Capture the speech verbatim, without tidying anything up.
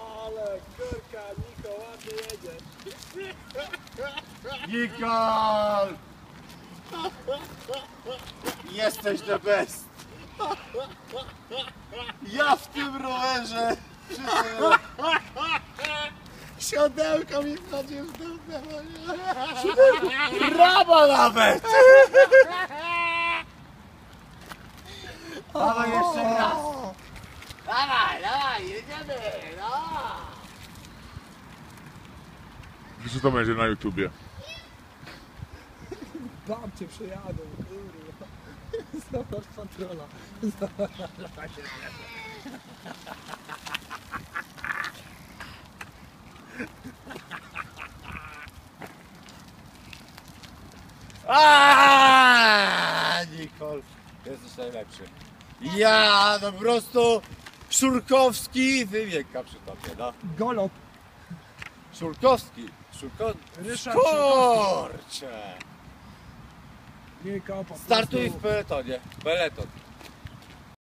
Ale kurka, Niko, ładnie jedziesz. Nikol! Jesteś the best! Ja w tym rowerze! Siodełko mi wchodzi w dupę. Brawa nawet! Dawaj jeszcze raz! Dawaj, dawaj, jedziemy! No! Co to będzie na YouTubie? Babcie przyjadą, kurwa. Zobacz patrola. Zobacz. Aaaa, Nikol, jesteś najlepszy. Ja, no po prostu Szurkowski wywieka przy tobie, no. Golot. Szurkowski, Szurko... Ryszard Kurczę. Niko, po prostu. Startuj w peletonie, peleton.